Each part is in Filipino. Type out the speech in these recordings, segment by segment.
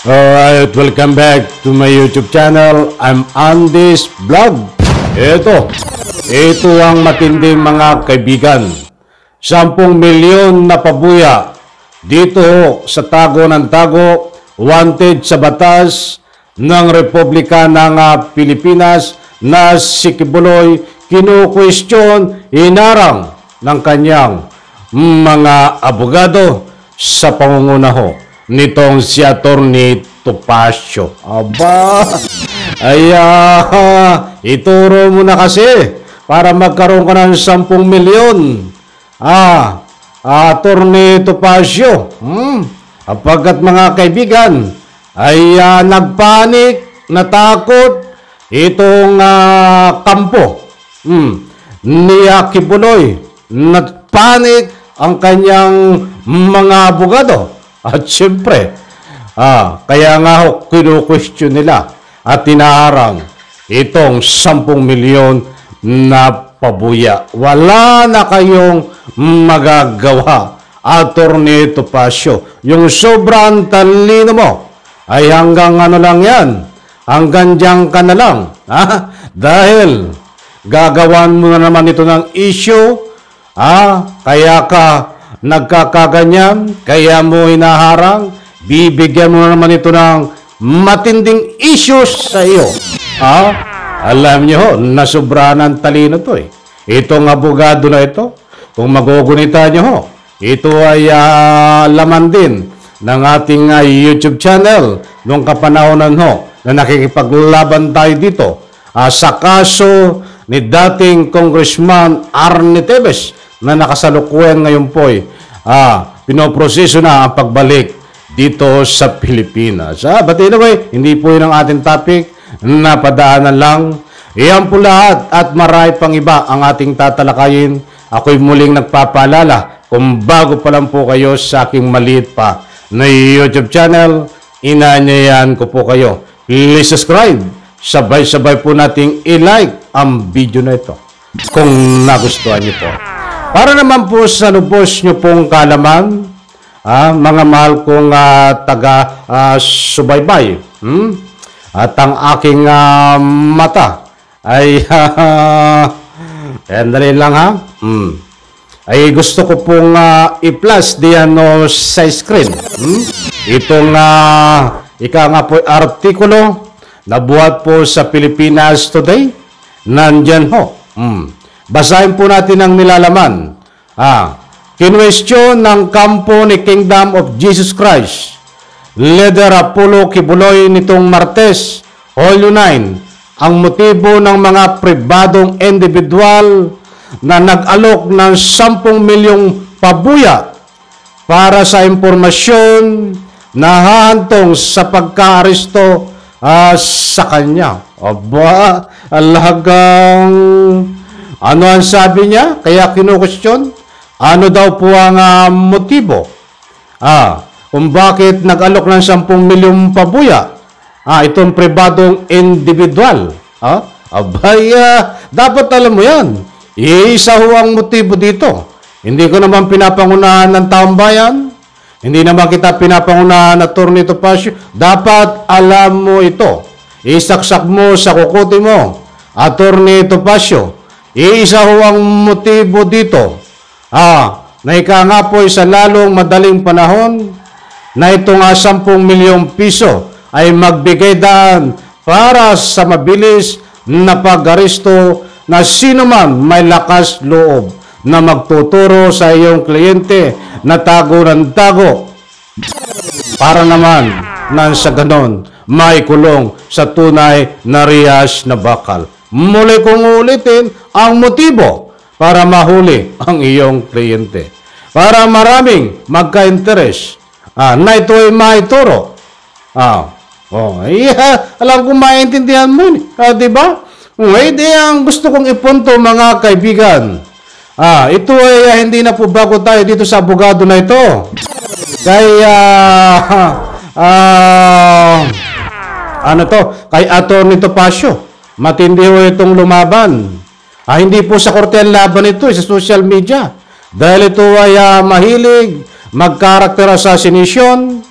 Alright, welcome back to my YouTube channel. I'm Andy's Vlog. Ito ang matinding mga kaibigan. 10 milyon na pabuya dito sa tago ng tago, wanted sa batas ng Republika ng Pilipinas na si Kibuloy kinu-question, inarang ng kanyang mga abogado sa pangungunaho nitong si Atty. Topacio. Aba, ituro mo na kasi para magkaroon ka ng 10 milyon. Atty. Topacio. Apagkat mga kaibigan ay nagpanik, natakot itong kampo ni Kibuloy. Nagpanik ang kanyang mga abogado. At siyempre, kaya nga kinu-question nila at tinaharang itong 10 milyon na pabuya. Wala na kayong magagawa, Atty. Topacio. Yung sobrang talino mo ay hanggang ano lang yan, hanggang diyan ka na lang. Dahil gagawan mo na naman ito ng issue, kaya ka nagkakaganyan, kaya mo hinaharang, bibigyan mo naman ito ng matinding issues sa iyo. Alam niyo, nasobra ng talino to eh. Itong abogado na ito, kung magugunita niyo, ito ay laman din ng ating YouTube channel noong kapanahonan na nakikipaglaban tayo dito sa kaso ni dating Congressman Arnie Teves na nakasalukuyan ngayon po pinoproseso na ang pagbalik dito sa Pilipinas. But anyway, hindi po yun ang ating topic, napadaanan lang. Iyan po lahat at marami pang iba ang ating tatalakayin. Ako'y muling nagpapaalala, kung bago pa lang po kayo sa aking maliit pa na YouTube channel, inanyayan ko po kayo. Please subscribe. Sabay-sabay po nating i-like ang video na ito kung nagustuhan niyo po. Para naman po sa lubos nyo pong kalaman, mga mahal kong taga-subaybay, at ang aking mata ay, dali lang ay gusto ko pong i-plus diyan sa screen. Itong ika nga po artikulo na buhat po sa Pilipinas Today, nandyan ho. Basahin po natin ang nilalaman. Kinwestiyon ng kampo ni Kingdom of Jesus Christ, Leader Apollo Kibuloy nitong Martes, Hulyo 9, ang motibo ng mga pribadong individual na nag-alok ng 10 milyong pabuya para sa impormasyon na hahantong sa pagka-aresto sa kanya. Aba, alagang ano ang sabi niya? Kaya kinu-question? Ano daw po ang motibo? Kung bakit nag-alok ng 10 milyong pabuya? Itong pribadong individual. Dapat alam mo yan. Iisa ho ang motibo dito. Hindi ko naman pinapangunahan ng taong bayan. Hindi naman kita pinapangunahan na Atty. Topacio. Dapat alam mo ito. Isaksak mo sa kukote mo, Atty. Topacio. Iisa ho ang motibo dito. Na ika nga po sa lalong madaling panahon na itong 10 milyong piso ay magbigay daan para sa mabilis na pag-aresto na sino man may lakas loob na magtuturo sa iyong kliyente na tago ng tago para naman nang sa ganon maikulong sa tunay na riyas na bakal. Muli kong ulitin ang motibo para mahuli ang iyong kliyente. Para maraming magka-interes na ito ay maituro. Alam kong maintindihan mo. Diba? Ang gusto kong ipunto mga kaibigan. Ito ay hindi na po bago tayo dito sa abogado na ito. Kaya kay Atty. Topacio. Matindi ho itong lumaban. Hindi po sa korte ang laban ito, sa social media. Dahil ito ay mahilig mag-character assassination,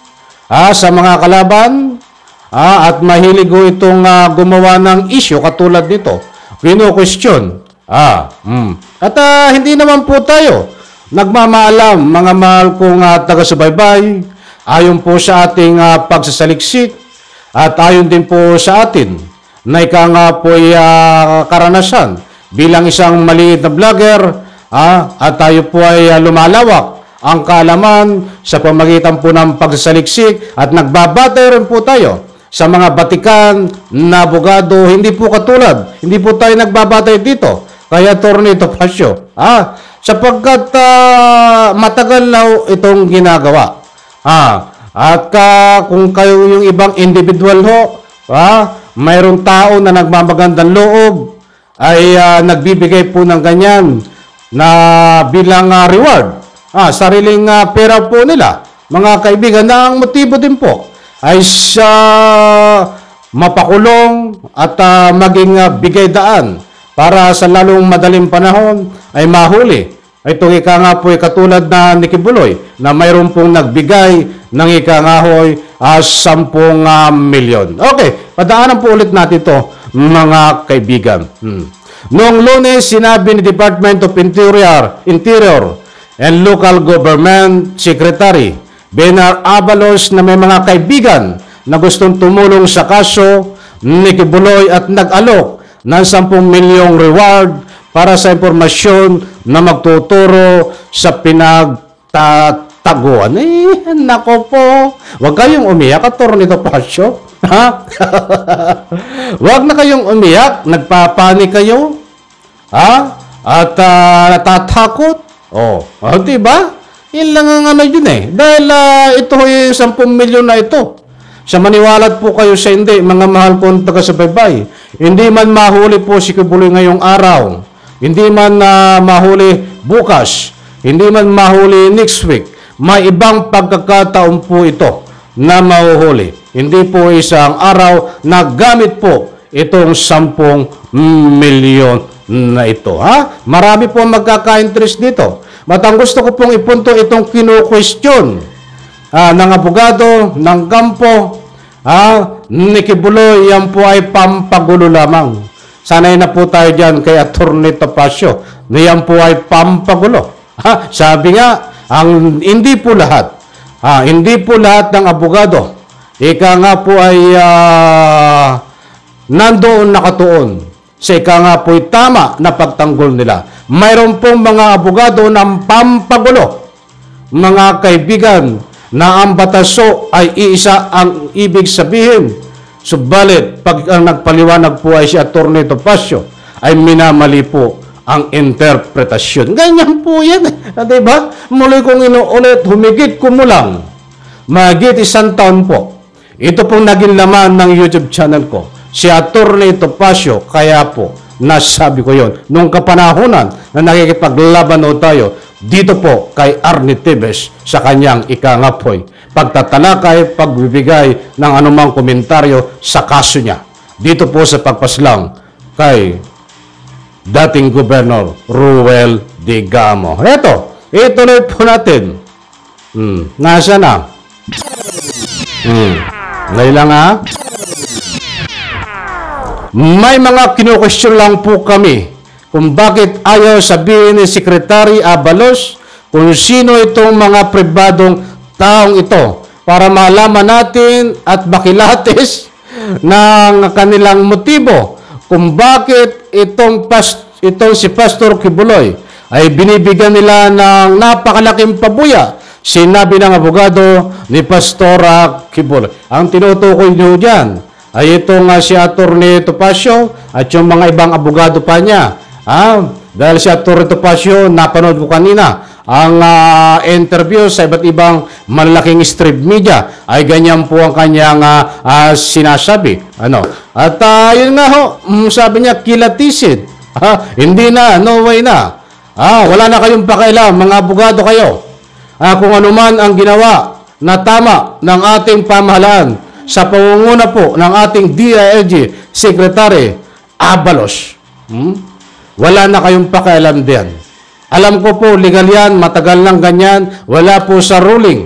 sa mga kalaban at mahilig ho itong gumawa ng issue katulad nito. Kino-question. At hindi naman po tayo nagmamaalam, mga mahal kong taga-subaybay, ayon po sa ating pagsasaliksik at ayon din po sa atin na ika nga po karanasan bilang isang maliit na vlogger at tayo po ay lumalawak ang kaalaman sa pamagitan po ng pagsasaliksik at nagbabatay rin po tayo sa mga batikan na abogado. Hindi po katulad, hindi po tayo nagbabatay dito kaya Attorney Topacio sapagkat matagal na itong ginagawa. At kung kayo yung ibang individual ho, mayroong tao na nagmamagandang loob ay nagbibigay po ng ganyan na bilang reward. Sariling pera po nila, mga kaibigan, na ang motibo din po ay sa mapakulong at maging bigay daan para sa lalong madaling panahon ay mahuli. Ito ika nga po ay katulad na ni Kibuloy na mayroon pong nagbigay ng ika nga ho'y 10 milyon. Okay, padaanan po ulit natin ito, mga kaibigan. Noong Lunes, sinabi ni Department of Interior and Local Government Secretary Benar Abalos na may mga kaibigan na gustong tumulong sa kaso ni Kibuloy at nag-alok ng 10 milyong reward para sa impormasyon na magtuturo sa pinagtataguan. Nako po. Huwag kayong umiyak, Attorney Topacio. Huwag na kayong umiyak. Nagpapanik kayo. At natatakot. Diba? Yun lang ang yun Dahil ito yung 10 milyon na ito. Sa maniwalat po kayo sa hindi, mga mahal kong taga-subaybay. Hindi man mahuli po si Kibuloy ngayong araw. Hindi man mahuli bukas, hindi man mahuli next week, may ibang pagkakataon po ito na mahuhuli. Hindi po isang araw na gamit po itong 10 milyon na ito. Marami po magkaka-interest dito. At ang gusto ko pong ipunto itong kinu-question ng abogado, ng kampo, ni Kibuloy, yan po ay pampagulo lamang. Sanay na po tayo dyan kay Attorney Topacio. Yan po ay pampagulo. Sabi nga, hindi po lahat ng abogado, ika nga po ay nandoon nakatuon sa ika nga po ay tama na pagtanggol nila. Mayroon pong mga abogado ng pampagulo, mga kaibigan, na ang bataso ay iisa ang ibig sabihin. Subalit, pag ang nagpaliwanag po ay si Attorney Topacio, ay minamali po ang interpretasyon. Ganyan po yan. Diba? Muli kong inuulit, humigit kumulang. Mahigit 1 taon po. Ito pong naging laman ng YouTube channel ko. Si Attorney Topacio, kaya po, nasabi ko yon nung kapanahonan na nakikipaglaban o tayo dito po kay Arnie Tibes sa kanyang ikangapoy pagtatalakay, pagbibigay ng anumang komentaryo sa kaso niya. Dito po sa pagpaslang kay dating Gobernador Ruel Digamo. Ituloy po natin. Nasa na? Ngayon lang May mga kinu-question lang po kami kung bakit ayaw sabihin ni Secretary Abalos kung sino itong mga pribadong taong ito para malaman natin at makilatis ng kanilang motibo kung bakit itong si Pastor Kibuloy ay binibigyan nila ng napakalaking pabuya. Sinabi ng abogado ni Pastor Kibuloy. Ang tinutukoy niyo dyan ay itong si Attorney Topacio at yung mga ibang abogado pa niya. Dahil si Attorney Topacio, napanood ko kanina ang interview sa iba't ibang malaking street media, ay ganyan po ang kanyang sinasabi. At yun nga sabi niya, kilatisid. Hindi na, no way na. Wala na kayong pakialam, mga abogado kayo. Kung ano man ang ginawa na tama ng ating pamahalaan sa pangunguna po ng ating DILG Secretary Abalos. Wala na kayong pakialam diyan. Alam ko po, legal yan, matagal lang ganyan, wala po sa ruling.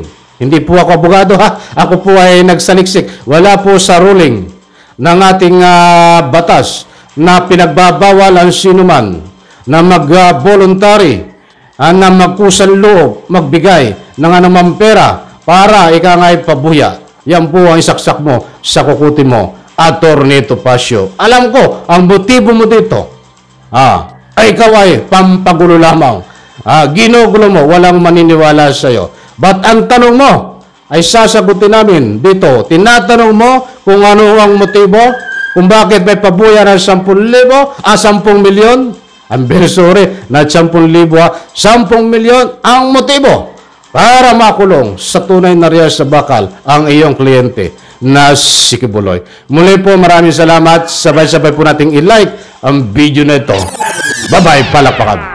Hindi po ako abogado ha. Ako po ay nagsaliksik. Wala po sa ruling ng ating batas na pinagbabawal ang sinuman na mag-voluntary na magkusang loob, magbigay ng anumang pera para ika nga'y pabuya. Yan po ang isaksak mo sa kukuti mo, Atty. Topacio. Alam ko, ang motibo mo dito, ay ikaw ay pampagulo lamang. Ginugulo mo, walang maniniwala sa iyo. But ang tanong mo ay sasagutin namin dito. Tinatanong mo kung ano ang motibo, kung bakit may pabuya ng 10,000, 10 milyon. I'm very sorry, na 10,000, 10 milyon ang motibo para makulong sa tunay na real sa bakal ang iyong kliyente na si Kibuloy. Muli po, maraming salamat. Sabay-sabay po nating i-like ang video na ito. Bye-bye, palakpakan.